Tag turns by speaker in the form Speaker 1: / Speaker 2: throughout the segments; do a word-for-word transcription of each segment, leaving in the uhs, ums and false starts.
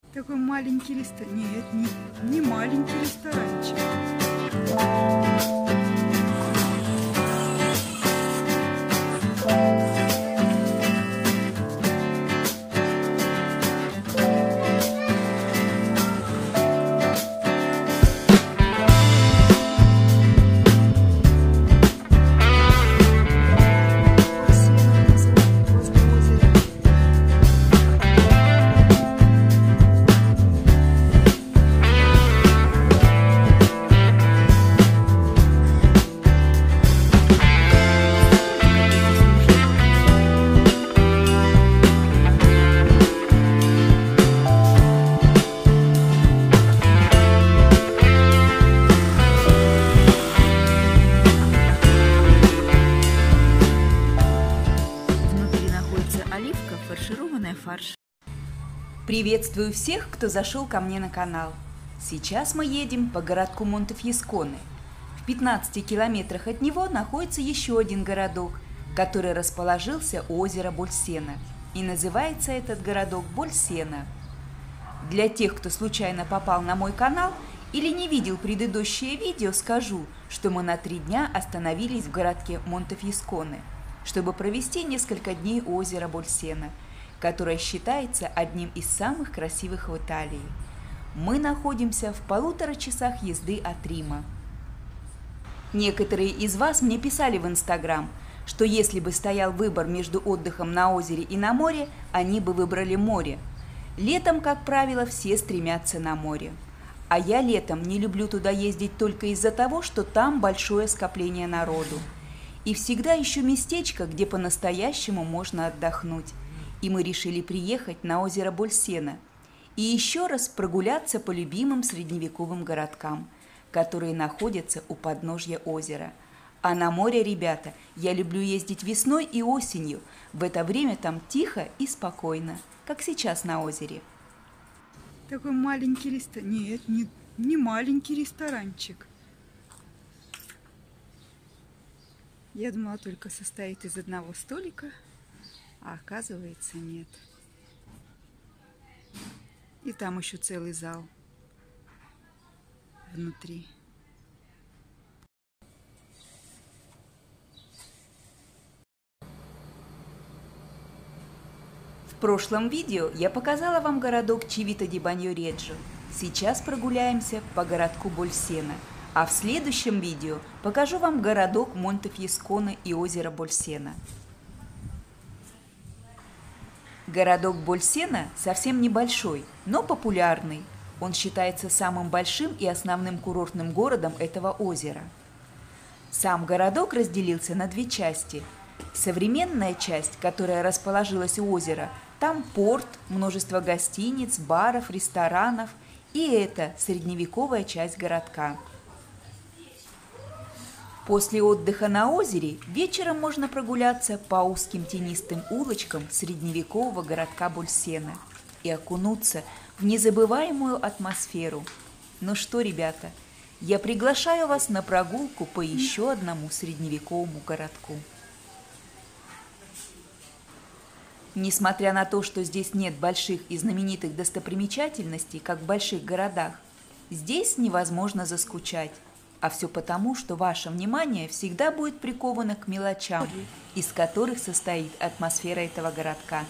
Speaker 1: Такой маленький ресторан. Нет, не, не маленький ресторанчик. Фаршированная фарш.
Speaker 2: Приветствую всех, кто зашел ко мне на канал. Сейчас мы едем по городку Монтефьесконе. В пятнадцати километрах от него находится еще один городок, который расположился у озера Больсена. И называется этот городок Больсена. Для тех, кто случайно попал на мой канал или не видел предыдущее видео, скажу, что мы на три дня остановились в городке Монтефьесконе, чтобы провести несколько дней у озера Больсена, которое считается одним из самых красивых в Италии. Мы находимся в полутора часах езды от Рима. Некоторые из вас мне писали в Инстаграм, что если бы стоял выбор между отдыхом на озере и на море, они бы выбрали море. Летом, как правило, все стремятся на море. А я летом не люблю туда ездить только из-за того, что там большое скопление народу. И всегда ищу местечко, где по-настоящему можно отдохнуть. И мы решили приехать на озеро Больсена и еще раз прогуляться по любимым средневековым городкам, которые находятся у подножья озера. А на море, ребята, я люблю ездить весной и осенью. В это время там тихо и спокойно, как сейчас на озере.
Speaker 1: Такой маленький ресторан. Нет, не, не маленький ресторанчик. Я думала, только состоит из одного столика, а оказывается нет. И там еще целый зал внутри.
Speaker 2: В прошлом видео я показала вам городок Чивита-ди-Баньо-Реджо. Сейчас прогуляемся по городку Больсена. А в следующем видео покажу вам городок Монтефьесконе и озеро Больсена. Городок Больсена совсем небольшой, но популярный. Он считается самым большим и основным курортным городом этого озера. Сам городок разделился на две части. Современная часть, которая расположилась у озера, там порт, множество гостиниц, баров, ресторанов, и это средневековая часть городка. После отдыха на озере вечером можно прогуляться по узким тенистым улочкам средневекового городка Больсена и окунуться в незабываемую атмосферу. Ну что, ребята, я приглашаю вас на прогулку по еще одному средневековому городку. Несмотря на то, что здесь нет больших и знаменитых достопримечательностей, как в больших городах, здесь невозможно заскучать. А все потому, что ваше внимание всегда будет приковано к мелочам, из которых состоит атмосфера этого городка.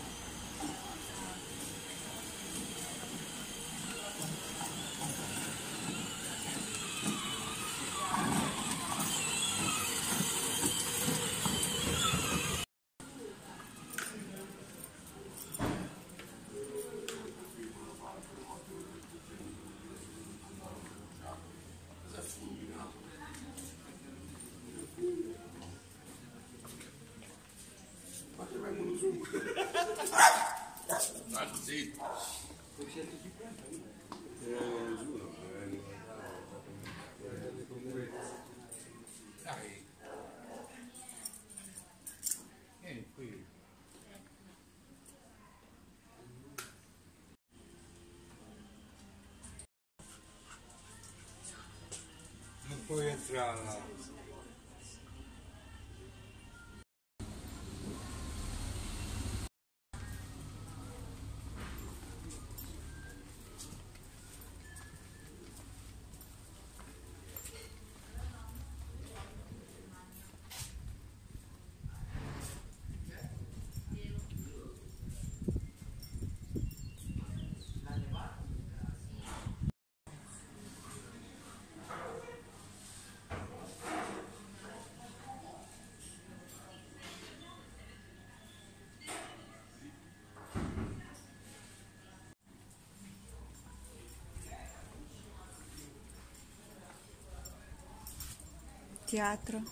Speaker 3: Non puoi entrare.
Speaker 1: театру.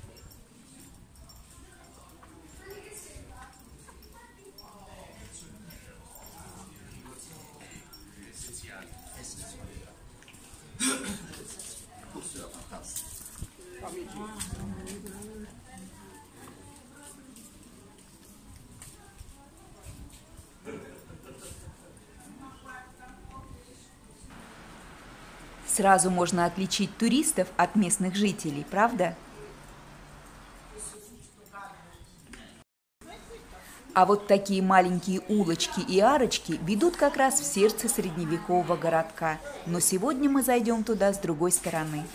Speaker 2: Сразу можно отличить туристов от местных жителей, правда? А вот такие маленькие улочки и арочки ведут как раз в сердце средневекового городка. Но сегодня мы зайдем туда с другой стороны.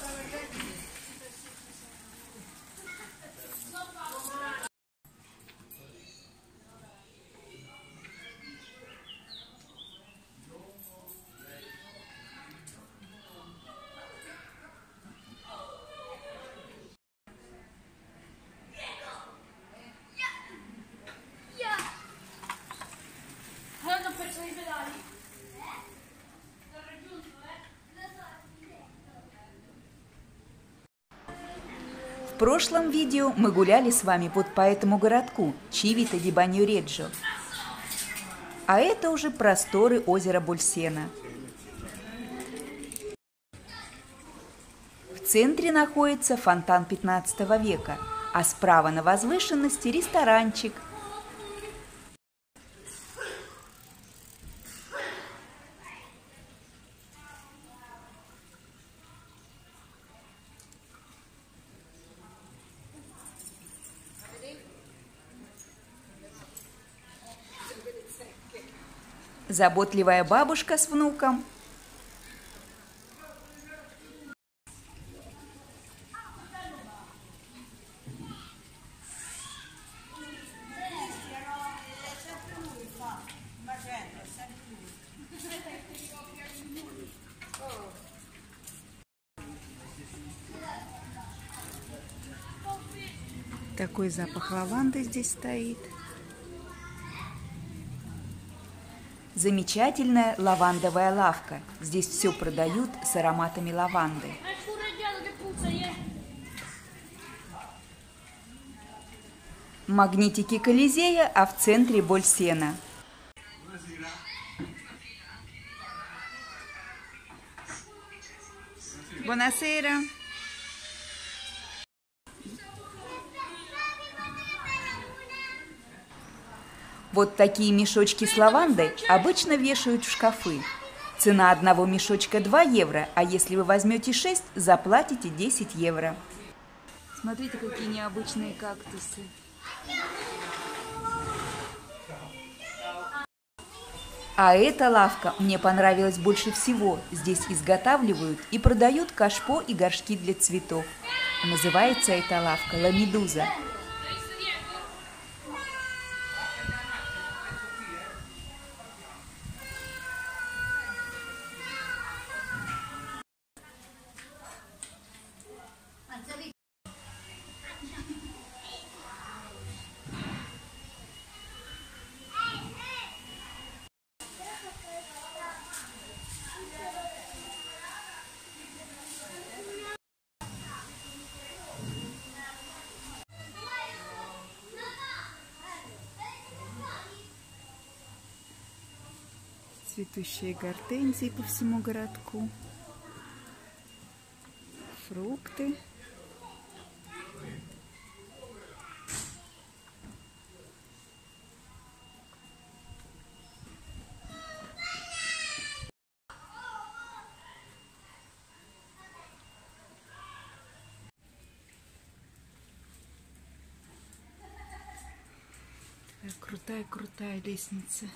Speaker 2: В прошлом видео мы гуляли с вами вот по этому городку Чивита ди Баньо-Реджо. А это уже просторы озера Больсена. В центре находится фонтан пятнадцатого века, а справа на возвышенности ресторанчик. Заботливая бабушка с внуком.
Speaker 1: Такой запах лаванды здесь стоит.
Speaker 2: Замечательная лавандовая лавка. Здесь все продают с ароматами лаванды. Магнитики Колизея, а в центре Больсена.
Speaker 1: Buonasera.
Speaker 2: Вот такие мешочки с лавандой обычно вешают в шкафы. Цена одного мешочка два евро, а если вы возьмете шесть, заплатите десять евро.
Speaker 1: Смотрите, какие необычные кактусы.
Speaker 2: А эта лавка мне понравилась больше всего. Здесь изготавливают и продают кашпо и горшки для цветов. Называется эта лавка «Ла Медуза».
Speaker 1: Цветущие гортензии по всему городку. Фрукты. Крутая-крутая лестница.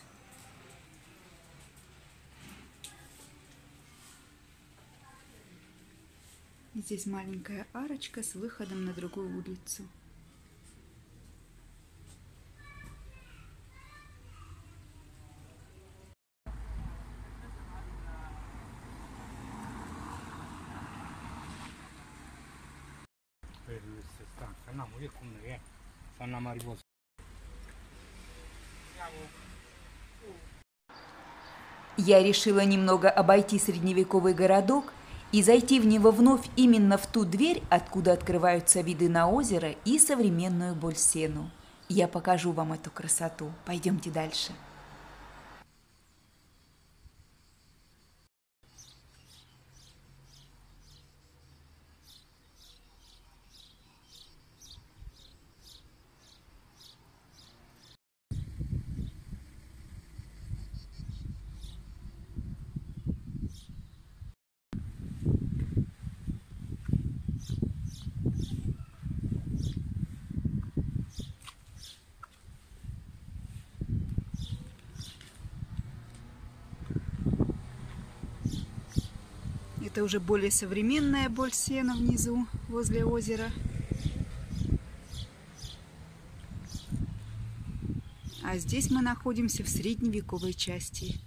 Speaker 1: И здесь маленькая арочка с выходом на другую улицу.
Speaker 2: Я решила немного обойти средневековый городок и зайти в него вновь именно в ту дверь, откуда открываются виды на озеро и современную Больсену. Я покажу вам эту красоту. Пойдемте дальше.
Speaker 1: Это уже более современная Больсена внизу, возле озера. А здесь мы находимся в средневековой части.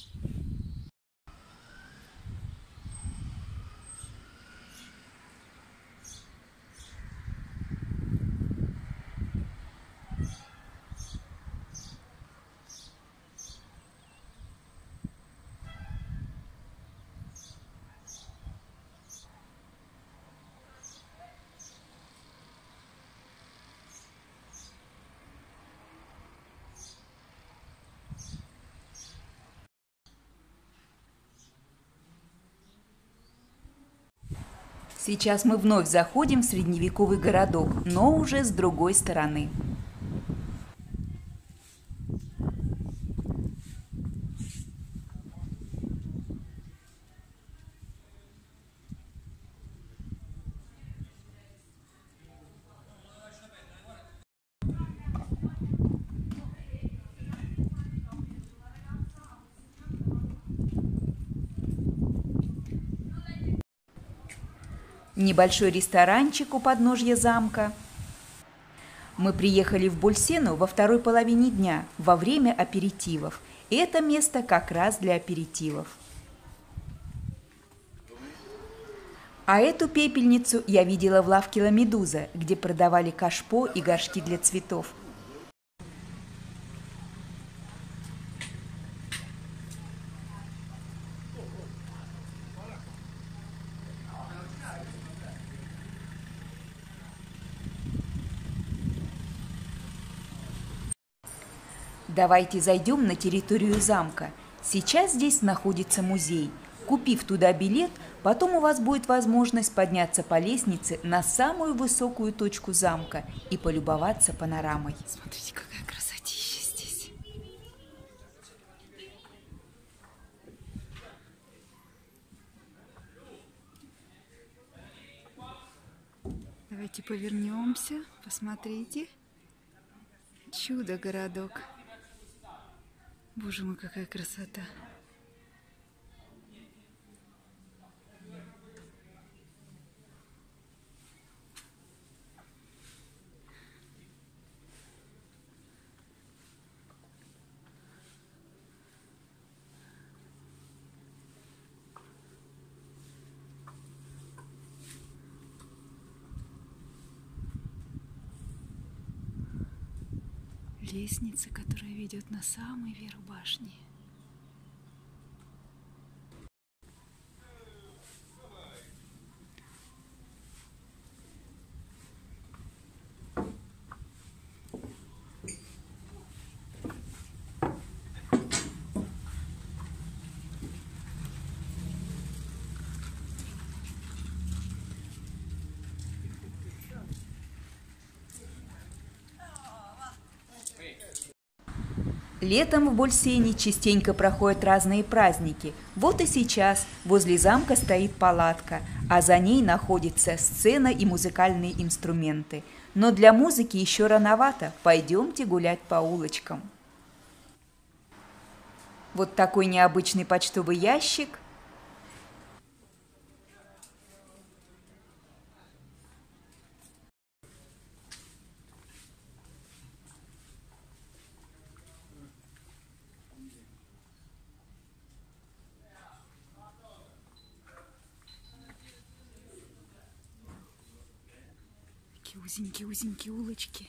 Speaker 2: Сейчас мы вновь заходим в средневековый городок, но уже с другой стороны. Небольшой ресторанчик у подножья замка. Мы приехали в Больсену во второй половине дня, во время аперитивов. Это место как раз для аперитивов. А эту пепельницу я видела в лавке Ла Медуза, где продавали кашпо и горшки для цветов. Давайте зайдем на территорию замка. Сейчас здесь находится музей. Купив туда билет, потом у вас будет возможность подняться по лестнице на самую высокую точку замка и полюбоваться панорамой.
Speaker 1: Смотрите, какая красотища здесь. Давайте повернемся, посмотрите. Чудо-городок. Боже мой, какая красота. Лестница, которая ведет на самый верх башни.
Speaker 2: Летом в Больсене частенько проходят разные праздники. Вот и сейчас возле замка стоит палатка, а за ней находится сцена и музыкальные инструменты. Но для музыки еще рановато, пойдемте гулять по улочкам. Вот такой необычный почтовый ящик.
Speaker 1: Такие узенькие-узенькие улочки.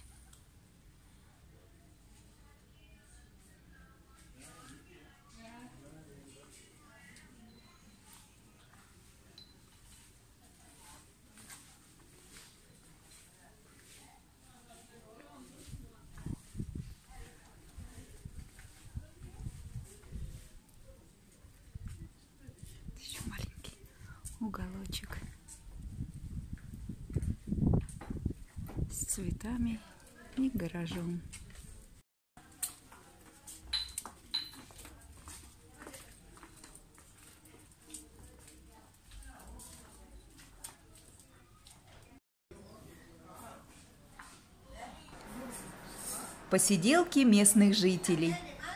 Speaker 1: уголочек с цветами и гаражом.
Speaker 2: Посиделки местных жителей.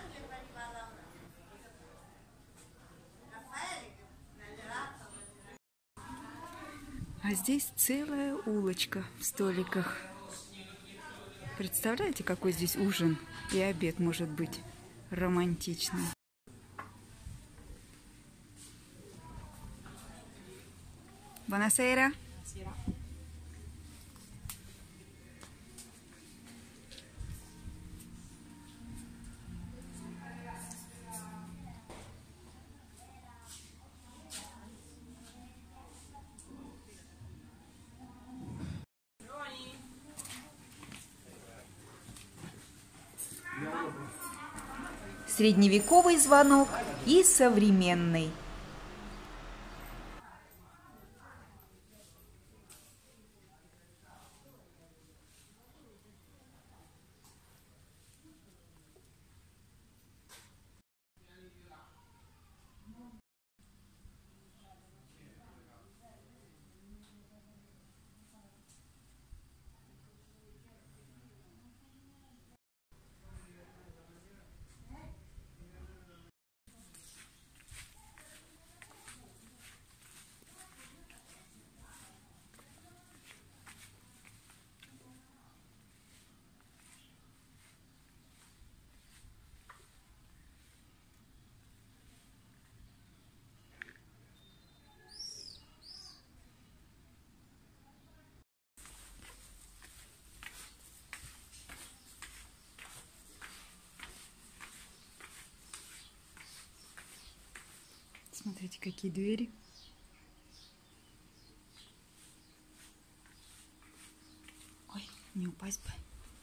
Speaker 1: А здесь целая улочка в столиках. Представляете, какой здесь ужин и обед может быть романтичный. Buonasera.
Speaker 2: Средневековый звонок и современный.
Speaker 1: Смотрите, какие двери. Ой, не упасть бы.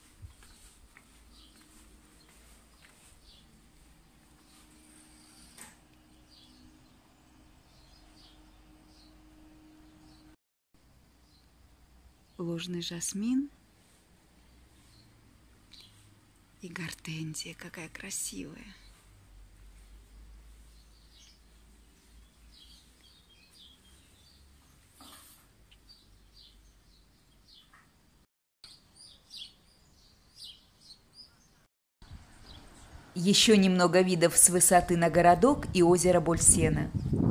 Speaker 1: Ложный жасмин и гортензия, какая красивая.
Speaker 2: Еще немного видов с высоты на городок и озеро Больсена.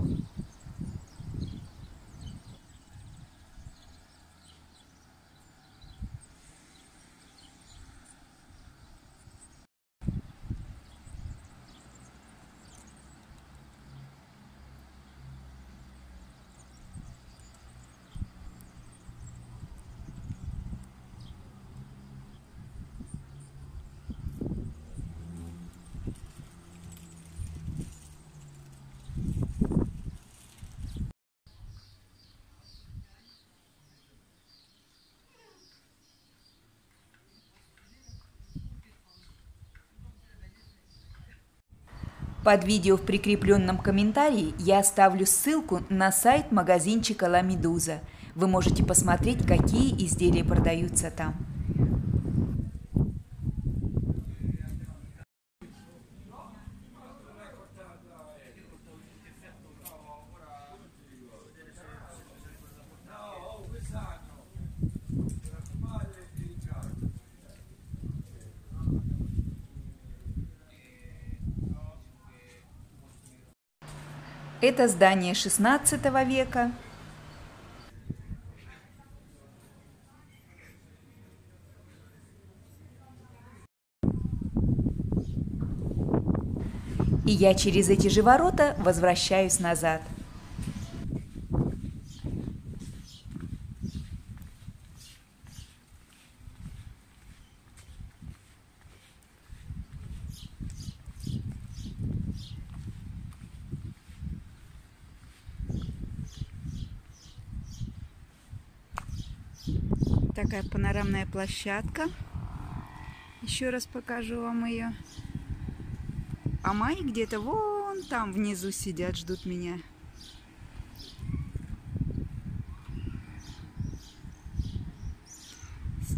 Speaker 2: Под видео в прикрепленном комментарии я оставлю ссылку на сайт магазинчика Ла Медуза. Вы можете посмотреть, какие изделия продаются там. Это здание шестнадцатого века. И я через эти же ворота возвращаюсь назад.
Speaker 1: Такая панорамная площадка. Еще раз покажу вам ее. А мои где-то вон там внизу сидят, ждут меня.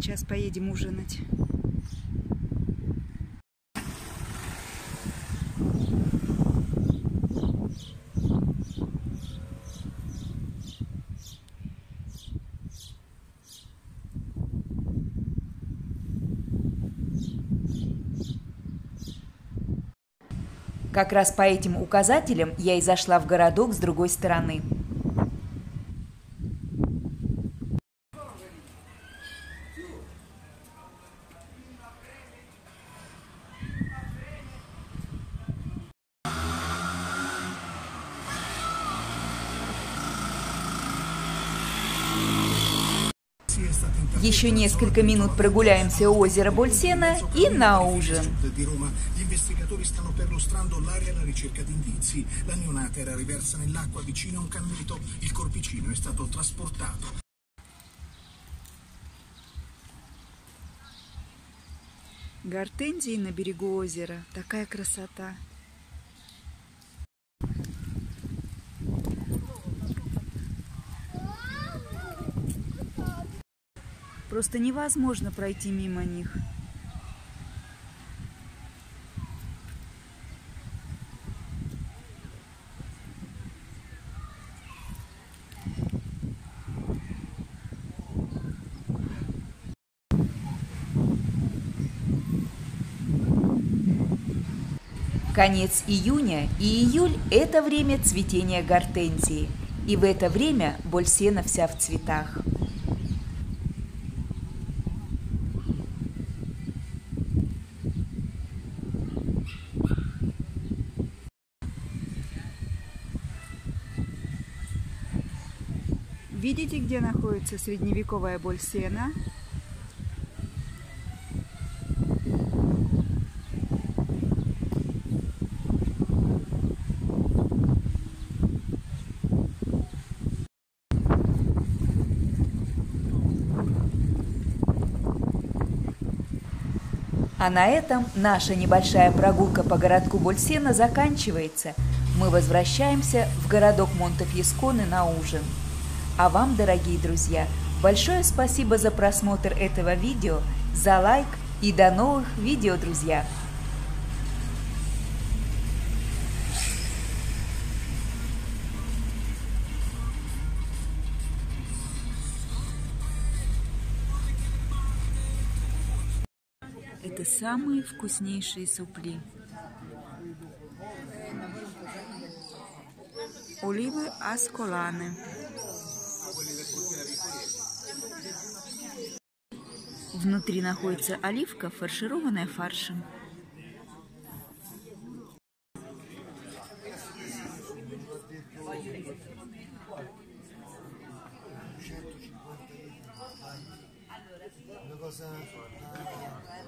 Speaker 1: Сейчас поедем ужинать.
Speaker 2: Как раз по этим указателям я и зашла в городок с другой стороны. Еще несколько минут прогуляемся у озера Больсена и на ужин.
Speaker 1: Гортензии на берегу озера. Такая красота. Просто невозможно пройти мимо них.
Speaker 2: Конец июня и июль – это время цветения гортензии. И в это время Больсена вся в цветах.
Speaker 1: Видите, где находится средневековая Больсена?
Speaker 2: А на этом наша небольшая прогулка по городку Больсена заканчивается. Мы возвращаемся в городок Монтефьесконе на ужин. А вам, дорогие друзья, большое спасибо за просмотр этого видео, за лайк и до новых видео, друзья!
Speaker 1: Это самые вкуснейшие супли. Оливы асколаны. Внутри находится оливка, фаршированная фаршем.
Speaker 4: Una cosa